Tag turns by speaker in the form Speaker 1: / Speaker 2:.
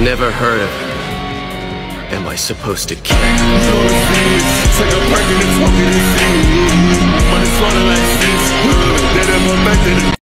Speaker 1: Never heard of him. Am I supposed to care?
Speaker 2: It's like a perk and it's walking in the city. But it's running like this. That I'm a back to the